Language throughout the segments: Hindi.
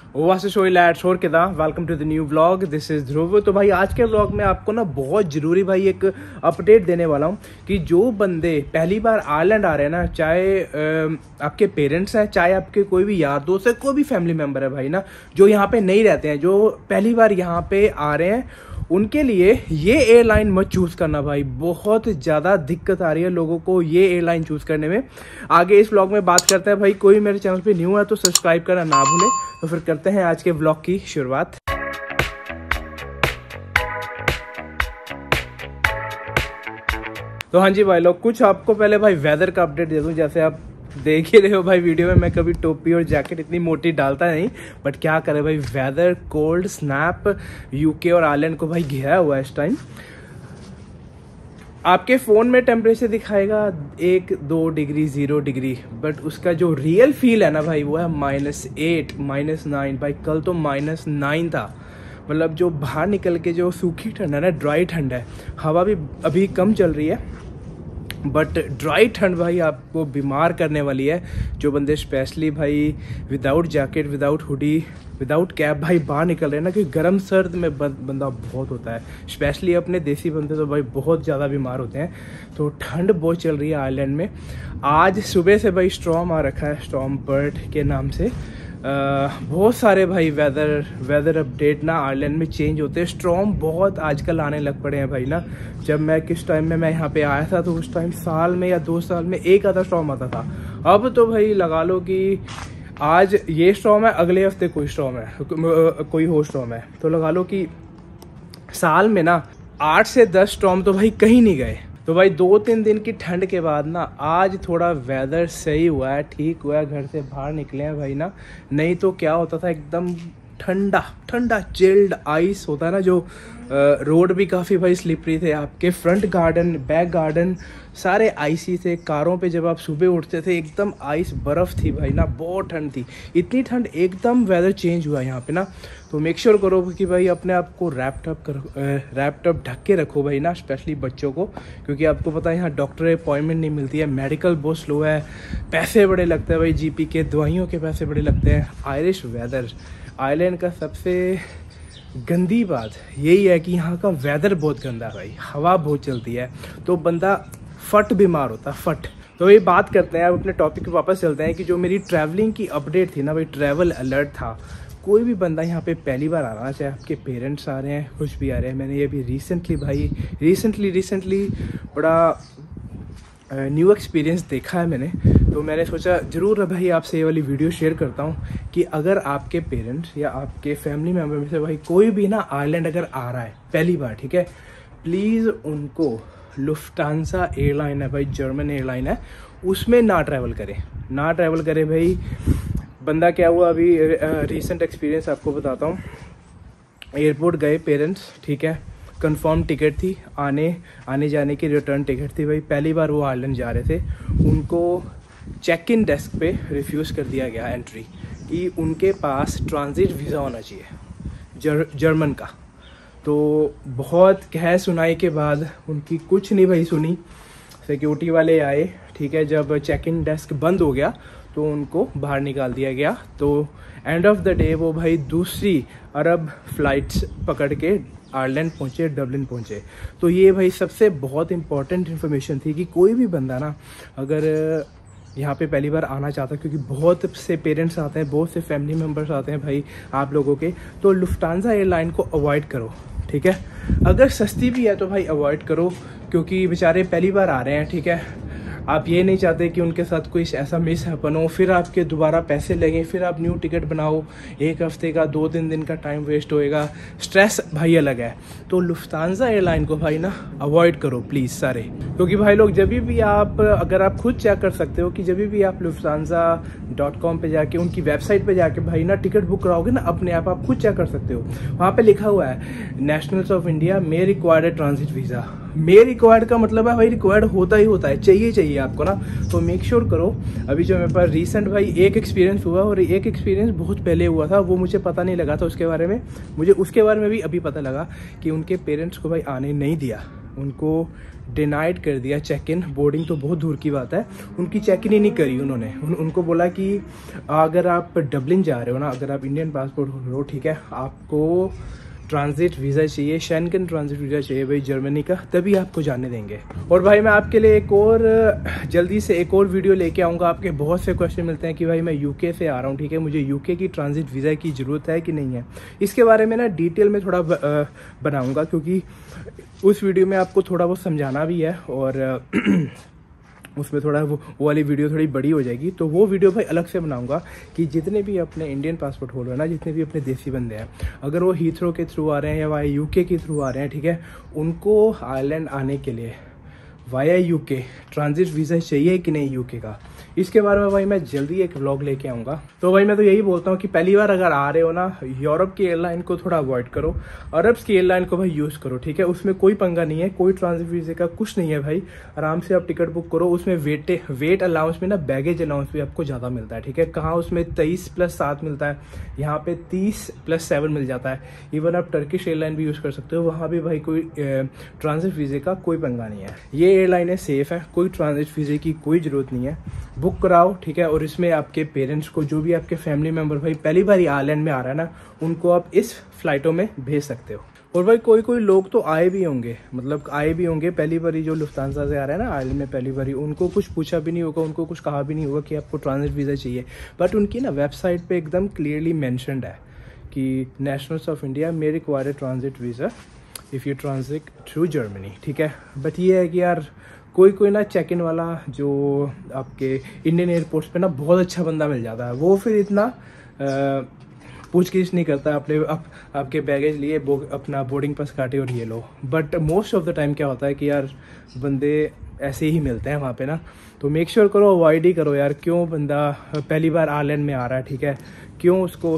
शोर के दा welcome to the new vlog. This is Dhruv. तो भाई आज के व्लॉग में आपको ना बहुत ज़रूरी भाई एक अपडेट देने वाला हूँ कि जो बंदे पहली बार आयरलैंड आ रहे हैं ना, चाहे आपके पेरेंट्स हैं, चाहे आपके कोई भी यार दोस्त है, कोई भी फैमिली मेम्बर है भाई ना, जो यहाँ पे नहीं रहते हैं, जो पहली बार यहाँ पे आ रहे हैं, उनके लिए ये एयरलाइन मत चूज़ करना भाई। बहुत ज़्यादा दिक्कत आ रही है लोगों को ये एयरलाइन चूज़ करने में। आगे इस व्लॉग में बात करते हैं भाई। कोई मेरे चैनल पे न्यू है तो सब्सक्राइब करना ना भूले। तो फिर करते हैं आज के व्लॉग की शुरुआत। तो हाँ जी भाई लोग, कुछ आपको पहले भाई वेदर का अपडेट दे दूं। जैसे आप देख ही रहे हो भाई वीडियो में, मैं कभी टोपी और जैकेट इतनी मोटी डालता नहीं, बट क्या करे भाई, वेदर कोल्ड स्नैप यूके और आयरलैंड को भाई घेरा हुआ है इस टाइम। आपके फ़ोन में टेम्परेचर दिखाएगा 1-2 डिग्री 0 डिग्री, बट उसका जो रियल फील है ना भाई वो है -8 -9। भाई कल तो -9 था। मतलब जो बाहर निकल के जो सूखी ठंड है ना, ड्राई ठंड है। हवा भी अभी कम चल रही है, बट ड्राई ठंड भाई आपको बीमार करने वाली है। जो बंदे स्पेशली भाई without jacket, without hoodie, without cap भाई बाहर निकल रहे हैं ना, कि गर्म सर्द में बंदा बहुत होता है। स्पेशली अपने देसी बंदे तो भाई बहुत ज़्यादा बीमार होते हैं। तो ठंड बहुत चल रही है आयरलैंड में। आज सुबह से भाई स्टॉर्म आ रखा है, स्टॉर्म बर्ड के नाम से। बहुत सारे भाई वेदर अपडेट ना आयरलैंड में चेंज होते हैं। स्टॉर्म बहुत आजकल आने लग पड़े हैं भाई ना। जब मैं किस टाइम में मैं यहाँ पे आया था तो उस टाइम साल में या 2 साल में एक आधा स्टॉर्म आता था। अब तो भाई लगा लो कि आज ये स्टॉर्म है, अगले हफ्ते कोई स्टॉर्म है, कोई हो स्टॉर्म है। तो लगा लो कि साल में ना 8 से 10 स्टॉर्म तो भाई कहीं नहीं गए। तो भाई 2-3 दिन की ठंड के बाद ना आज थोड़ा वेदर सही हुआ है, ठीक हुआ है, घर से बाहर निकले हैं भाई ना। नहीं तो क्या होता था, एकदम ठंडा ठंडा चिल्ड आइस होता है ना, जो रोड भी काफ़ी भाई स्लिपरी थे। आपके फ्रंट गार्डन, बैक गार्डन सारे आइसी थे। कारों पे जब आप सुबह उठते थे एकदम आइस बर्फ़ थी भाई ना, बहुत ठंड थी। इतनी ठंड, एकदम वेदर चेंज हुआ यहाँ पे ना। तो मेक श्योर करो कि भाई अपने आप को रैप्टअप ढक के रखो भाई ना, स्पेशली बच्चों को, क्योंकि आपको पता है यहाँ डॉक्टर अपॉइंटमेंट नहीं मिलती है, मेडिकल बहुत स्लो है, पैसे बड़े लगते हैं भाई, जीपी के दवाइयों के पैसे बड़े लगते हैं। आयरिश वेदर, आयरलैंड का सबसे गंदी बात यही है कि यहाँ का वेदर बहुत गंदा है भाई, हवा बहुत चलती है, तो बंदा फट बीमार होता है, फट। तो ये बात करते हैं, अब अपने टॉपिक पे वापस चलते हैं कि जो मेरी ट्रैवलिंग की अपडेट थी ना भाई, ट्रैवल अलर्ट था। कोई भी बंदा यहाँ पे पहली बार आ रहा है, चाहे आपके पेरेंट्स आ रहे हैं, कुछ भी आ रहे हैं। मैंने ये भी रिसेंटली बड़ा न्यू एक्सपीरियंस देखा है मैंने। तो मैंने सोचा ज़रूर भाई आपसे ये वाली वीडियो शेयर करता हूँ कि अगर आपके पेरेंट्स या आपके फैमिली मेम्बर में से भाई कोई भी ना आयरलैंड अगर आ रहा है पहली बार, ठीक है, प्लीज़ उनको लुफ्टांसा एयरलाइन है भाई, जर्मन एयरलाइन है, उसमें ना ट्रैवल करें भाई। बंदा क्या हुआ, अभी रिसेंट एक्सपीरियंस आपको बताता हूँ। एयरपोर्ट गए पेरेंट्स, ठीक है, कंफर्म टिकट थी, आने जाने की रिटर्न टिकट थी भाई। पहली बार वो आयरलैंड जा रहे थे, उनको चेक इन डेस्क पे रिफ्यूज़ कर दिया गया एंट्री, कि उनके पास ट्रांजिट वीज़ा होना चाहिए जर्मन का। तो बहुत कह सुनाई के बाद उनकी कुछ नहीं भाई सुनी। सिक्योरिटी वाले आए, ठीक है, जब चेक इन डेस्क बंद हो गया तो उनको बाहर निकाल दिया गया। तो एंड ऑफ द डे वो भाई दूसरी अरब फ्लाइट्स पकड़ के आयरलैंड पहुँचे, डबलिन पहुँचे। तो ये भाई सबसे बहुत इंपॉर्टेंट इन्फॉर्मेशन थी कि कोई भी बंदा ना अगर यहाँ पे पहली बार आना चाहता है, क्योंकि बहुत से पेरेंट्स आते हैं, बहुत से फैमिली मेम्बर्स आते हैं भाई आप लोगों के, तो लुफ्टांसा एयरलाइन को अवॉइड करो, ठीक है। अगर सस्ती भी है तो भाई अवॉइड करो, क्योंकि बेचारे पहली बार आ रहे हैं, ठीक है। आप ये नहीं चाहते कि उनके साथ कोई ऐसा मिस हैपन हो, फिर आपके दोबारा पैसे लगे, फिर आप न्यू टिकट बनाओ, 1 हफ्ते का 2-3 दिन का टाइम वेस्ट होएगा, स्ट्रेस भाई अलग है। तो लुफ्टांसा एयरलाइन को भाई ना अवॉइड करो प्लीज़ सारे। क्योंकि भाई लोग जब भी आप, अगर आप खुद चेक कर सकते हो कि जब भी आप lufthansa.com पे जाके उनकी वेबसाइट पे जाके भाई ना टिकट बुक कराओगे ना, अपने आप खुद चेक कर सकते हो। वहाँ पे लिखा हुआ है nationals of India may required transit visa. May required का मतलब है भाई रिक्वायर्ड होता ही होता है, चाहिए आपको ना। तो मेक श्योर करो। अभी जो मेरे पास रिसेंट भाई एक एक्सपीरियंस हुआ, और एक एक्सपीरियंस बहुत पहले हुआ था, वो मुझे पता नहीं लगा था उसके बारे में। मुझे उसके बारे में भी अभी पता लगा कि उनके पेरेंट्स को भाई आने नहीं दिया। उनको डिनाइड कर दिया चेक इन। बोर्डिंग तो बहुत दूर की बात है, उनकी चेक इन ही नहीं करी उन्होंने। उनको बोला कि अगर आप डबलिन जा रहे हो ना, अगर आप इंडियन पासपोर्ट हो, ठीक है, आपको ट्रांजिट वीज़ा चाहिए, शेंगन ट्रांजिट वीज़ा चाहिए भाई जर्मनी का, तभी आपको जाने देंगे। और भाई मैं आपके लिए एक और जल्दी से एक और वीडियो लेके आऊँगा। आपके बहुत से क्वेश्चन मिलते हैं कि भाई मैं यूके से आ रहा हूँ, ठीक है, मुझे यूके की ट्रांजिट वीज़ा की ज़रूरत है कि नहीं है। इसके बारे में ना डिटेल में थोड़ा बनाऊँगा, क्योंकि उस वीडियो में आपको थोड़ा बहुत समझाना भी है और उसमें थोड़ा वो वाली वीडियो थोड़ी बड़ी हो जाएगी। तो वो वीडियो भाई अलग से बनाऊंगा कि जितने भी अपने इंडियन पासपोर्ट होल्डर है ना, जितने भी अपने देसी बंदे हैं, अगर वो हीथ्रो के थ्रू आ रहे हैं या वाया यूके के थ्रू आ रहे हैं, ठीक है, उनको आयरलैंड आने के लिए वाया यूके ट्रांजिट वीज़ा चाहिए कि नहीं यूके का, इसके बारे में भाई मैं जल्दी एक व्लॉग लेके आऊँगा। तो भाई मैं तो यही बोलता हूँ कि पहली बार अगर आ रहे हो ना, यूरोप की एयरलाइन को थोड़ा अवॉइड करो, अरब्स की एयरलाइन को भाई यूज़ करो, ठीक है। उसमें कोई पंगा नहीं है, कोई ट्रांजिट वीज़े का कुछ नहीं है भाई, आराम से आप टिकट बुक करो। उसमें वेट अलाउंस में ना बैगेज अलाउंस भी आपको ज़्यादा मिलता है, ठीक है। कहाँ उसमें 23+7 मिलता है, यहाँ पे 30+7 मिल जाता है। इवन आप टर्किश एयरलाइन भी यूज़ कर सकते हो, वहाँ भी भाई कोई ट्रांजिट वीज़े का कोई पंगा नहीं है। ये एयरलाइनें सेफ़ है, कोई ट्रांजिट वीज़े की कोई ज़रूरत नहीं है, बुक कराओ, ठीक है। और इसमें आपके पेरेंट्स को, जो भी आपके फैमिली मेम्बर भाई पहली बार आयरलैंड में आ रहा है ना, उनको आप इस फ्लाइटों में भेज सकते हो। और भाई कोई लोग तो आए भी होंगे, मतलब आए भी होंगे पहली बारी, जो लुफ्तांसा से आ रहा है ना आयरलैंड में पहली बारी, उनको कुछ पूछा भी नहीं होगा, उनको कुछ कहा भी नहीं होगा कि आपको ट्रांजिट वीज़ा चाहिए। बट उनकी ना वेबसाइट पे एकदम क्लियरली मेंशन्ड है कि nationals of India may require transit visa if you transit through Germany, ठीक है। बट ये है कि यार कोई ना चेक इन वाला जो आपके इंडियन एयरपोर्ट्स पे ना बहुत अच्छा बंदा मिल जाता है, वो फिर इतना पूछगिछ नहीं करता, आपके बैगेज लिए अपना बोर्डिंग पास काटे और ये लो। But most of the time क्या होता है कि यार बंदे ऐसे ही मिलते हैं वहाँ पे ना, तो मेक श्योर करो, अवॉइड ही करो यार। क्यों बंदा पहली बार आयरलैंड में आ रहा है, ठीक है, क्यों उसको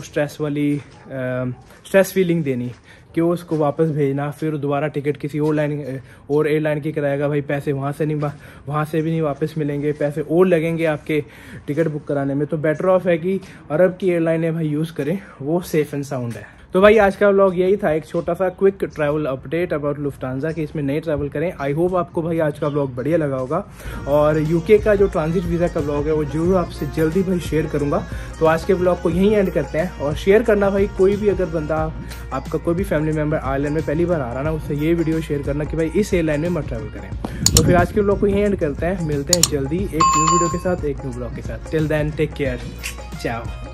स्ट्रेस फीलिंग देनी, क्यों उसको वापस भेजना, फिर दोबारा टिकट किसी और एयरलाइन की कराएगा भाई, पैसे वहाँ से भी नहीं वापस मिलेंगे, पैसे और लगेंगे आपके टिकट बुक कराने में। तो बेटर ऑफ है कि अरब की एयरलाइनें भाई यूज़ करें, वो सेफ एंड साउंड है। तो भाई आज का व्लॉग यही था, एक छोटा सा quick travel update about Lufthansa कि इसमें नए ट्रैवल करें। आई होप आपको भाई आज का व्लॉग बढ़िया लगा होगा, और यूके का जो ट्रांजिट वीज़ा का व्लॉग है वो जरूर आपसे जल्दी भाई शेयर करूंगा। तो आज के व्लॉग को यहीं एंड करते हैं, और शेयर करना भाई, कोई भी अगर बंदा आपका कोई भी फैमिली मेम्बर आयरलैंड में पहली बार आ रहा ना, उससे ये वीडियो शेयर करना कि भाई इस एयरलाइन में मत ट्रैवल करें। तो फिर आज के व्लॉग को यहीं एंड करते हैं, मिलते हैं जल्दी एक न्यू वीडियो के साथ, एक न्यू व्लॉग के साथ। टिल देन टेक केयर, चाओ।